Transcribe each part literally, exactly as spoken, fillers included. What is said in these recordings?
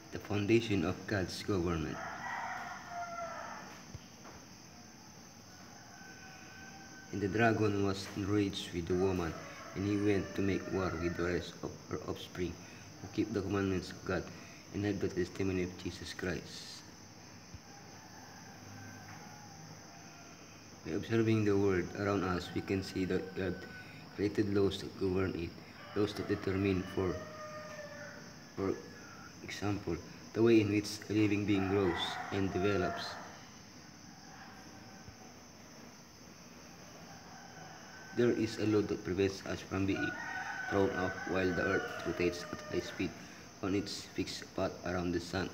the foundation of God's government. And the dragon was enraged with the woman, and he went to make war with the rest of her offspring, who keep the commandments of God and have the testimony of Jesus Christ. By observing the world around us, we can see that God created laws that govern it, laws that determine, for, for example, the way in which a living being grows and develops. There is a law that prevents us from being thrown off while the earth rotates at high speed on its fixed path around the sun.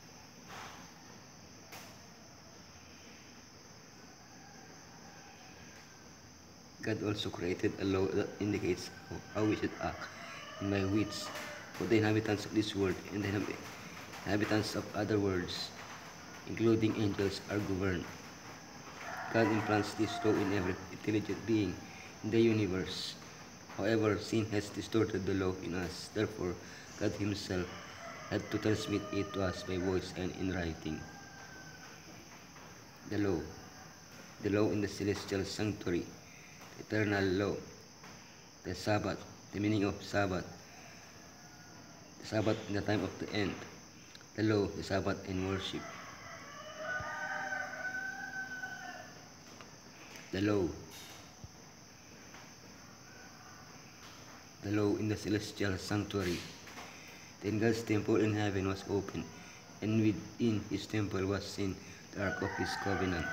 God also created a law that indicates how we should act and by which both the inhabitants of this world and the inhabitants of other worlds, including angels, are governed. God implants this law in every intelligent being in the universe. However, sin has distorted the law in us. Therefore, God Himself had to transmit it to us by voice and in writing. The law. The law in the celestial sanctuary. The eternal law. The Sabbath. The meaning of Sabbath. The Sabbath in the time of the end. The law, the Sabbath, and worship. The law. The law in the celestial sanctuary. Then God's temple in heaven was opened, and within His temple was seen the ark of His covenant.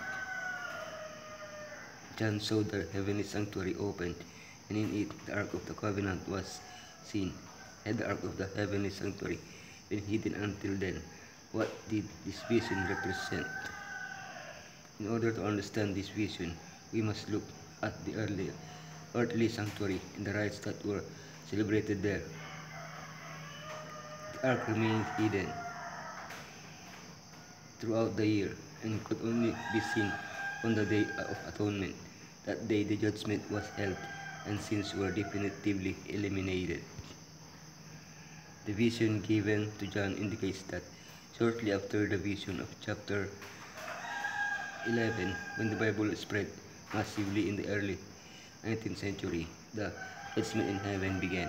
John saw the heavenly sanctuary opened, and in it the ark of the covenant was seen. Had the ark of the heavenly sanctuary been hidden until then, what did this vision represent? In order to understand this vision, we must look at the early earthly sanctuary and the rites that were celebrated there. The ark remained hidden throughout the year and could only be seen on the Day of Atonement. That day the judgment was held and sins were definitively eliminated. The vision given to John indicates that shortly after the vision of chapter eleven, when the Bible spread massively in the early nineteenth century, the judgment in heaven began.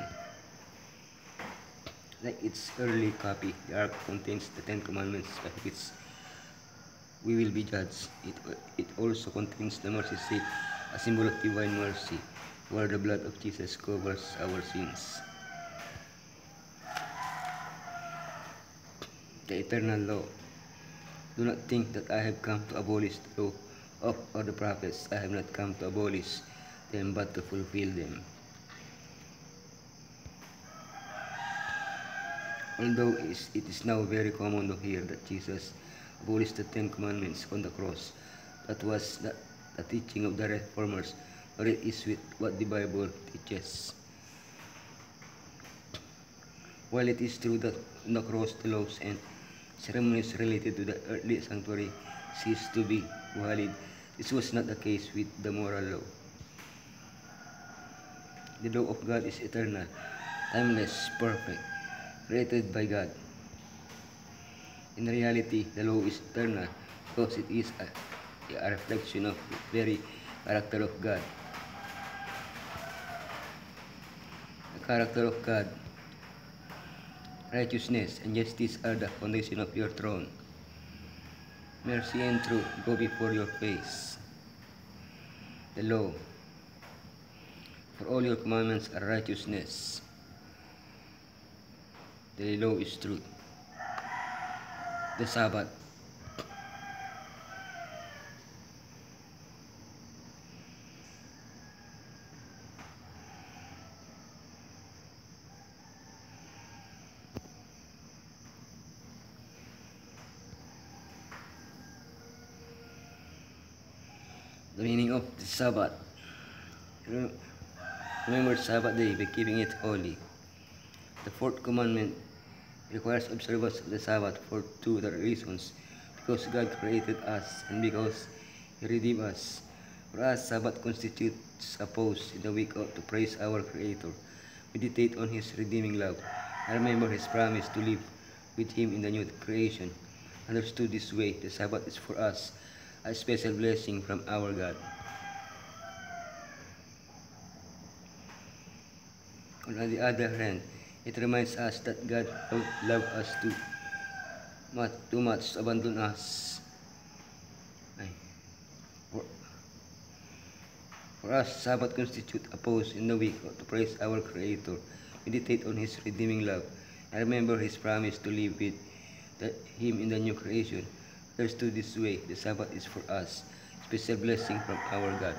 Like its early copy, the Ark contains the Ten Commandments by which we will be judged. It, it also contains the mercy seat, a symbol of divine mercy, where the blood of Jesus covers our sins. The eternal law. Do not think that I have come to abolish the law of or the prophets. I have not come to abolish them, but to fulfill them. Although it is now very common to hear that Jesus abolished the Ten Commandments on the cross, that was not the teaching of the Reformers, nor it is with what the Bible teaches. While it is true that on the cross the laws and ceremonies related to the earthly sanctuary ceased to be valid, this was not the case with the moral law. The law of God is eternal, timeless, perfect, created by God. In reality, the law is eternal because it is a, a reflection of the very character of God. The character of God, righteousness and justice are the foundation of your throne. Mercy and truth go before your face. The law. For all your commandments are righteousness. The law is truth. The Sabbath. The meaning of the Sabbath. Remember the Sabbath day by keeping it holy. The fourth commandment requires observance of the Sabbath for two reasons. Because God created us and because He redeemed us. For us, Sabbath constitutes a pause in the week to praise our Creator, meditate on His redeeming love, and remember His promise to live with him in the new creation. Understood this way, the Sabbath is for us a special blessing from our God. On the other hand, it reminds us that God loved us too much, too much to abandon us. For, for us, Sabbath constitutes a pause in the week to praise our Creator, meditate on His redeeming love, and remember His promise to live with the, Him in the new creation. Understood this way, the Sabbath is for us, a special blessing from our God.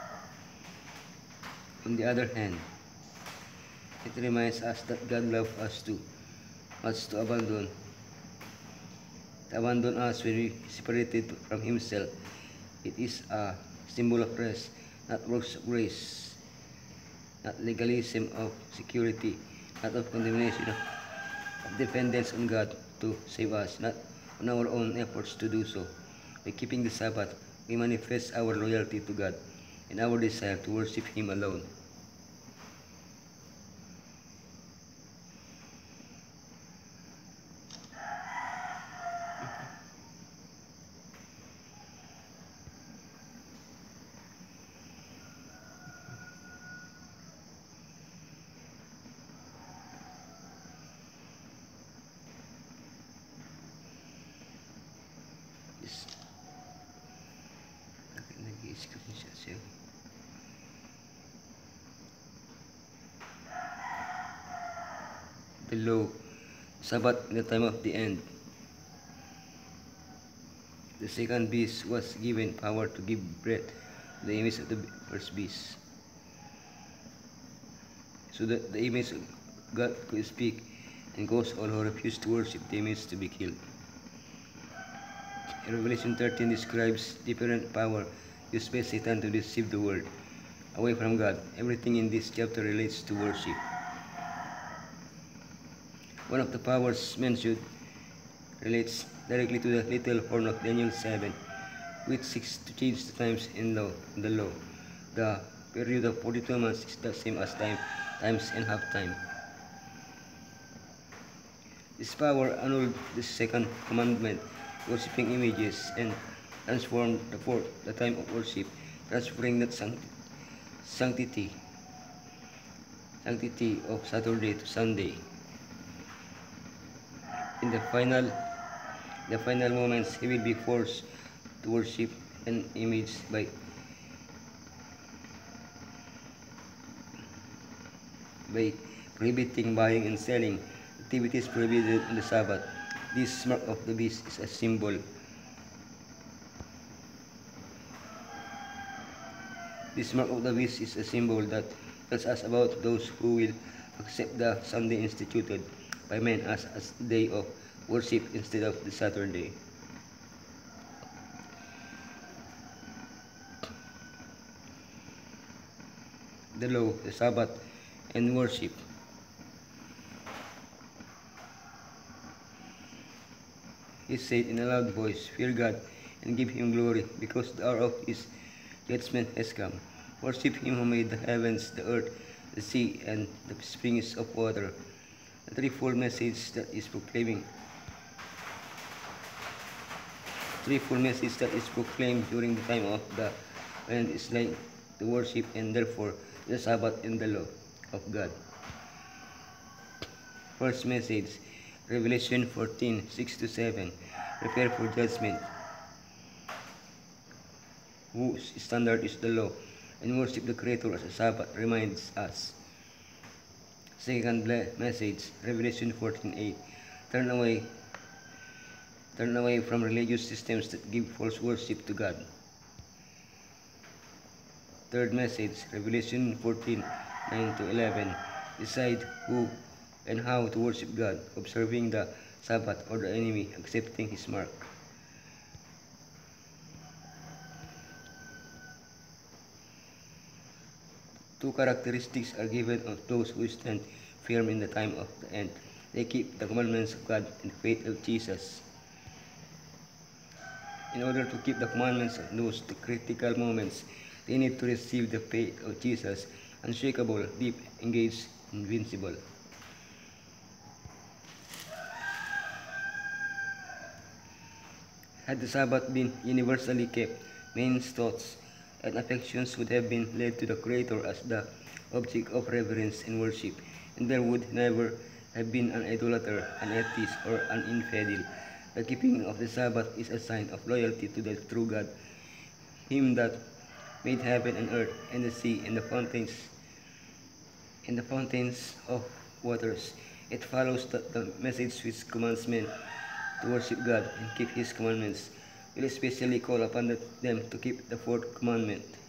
On the other hand, it reminds us that God loved us too much to abandon, to abandon us when we separated from Himself. It is a symbol of rest, not works of grace, not legalism of security, not of condemnation, of dependence on God to save us, not on our own efforts to do so. By keeping the Sabbath, we manifest our loyalty to God and our desire to worship Him alone. Yes. Nag-i-screenshot siya. The law, Sabbath in the time of the end. The second beast was given power to give breath to the image of the first beast, so that the image of God could speak and cause all who refused to worship the image to be killed. Revelation thirteen describes different power used by Satan to deceive the world away from God. Everything in this chapter relates to worship. One of the powers mentioned relates directly to the little horn of Daniel seven, which seeks to change the times in law, in the law. The period of forty-two months is the same as time, times and half time. This power annulled the second commandment, worshipping images, and transformed the fourth, the time of worship, transferring that sanctity, sanctity of Saturday to Sunday. In the final, the final moments, he will be forced to worship an image by by prohibiting buying and selling activities prohibited on the Sabbath. This mark of the beast is a symbol. This mark of the beast is a symbol that tells us about those who will accept the Sunday instituted by men as a day of worship instead of the Saturday. The law, the Sabbath, and worship. He said in a loud voice, "Fear God and give Him glory, because the hour of His judgment has come. Worship Him who made the heavens, the earth, the sea, and the springs of water." The threefold message that is proclaiming, threefold message that is proclaimed during the time of the end is like the worship and therefore the Sabbath and the law of God. First message, Revelation fourteen, six to seven. Prepare for judgment, whose standard is the law, and worship the Creator as a Sabbath reminds us. Second message, Revelation fourteen, eight. Turn away, turn away from religious systems that give false worship to God. Third message, Revelation fourteen, nine to eleven. Decide who and how to worship God, observing the Sabbath, or the enemy, accepting His mark. Two characteristics are given of those who stand firm in the time of the end. They keep the commandments of God and the faith of Jesus. In order to keep the commandments of those the critical moments, they need to receive the faith of Jesus, unshakable, deep, engaged, invincible. Had the Sabbath been universally kept, men's thoughts and affections would have been led to the Creator as the object of reverence and worship, and there would never have been an idolater, an atheist, or an infidel. The keeping of the Sabbath is a sign of loyalty to the true God, Him that made heaven and earth and the sea and the fountains and the fountains of waters. It follows that the message which commands men to worship God and keep His commandments will especially call upon them to keep the fourth commandment.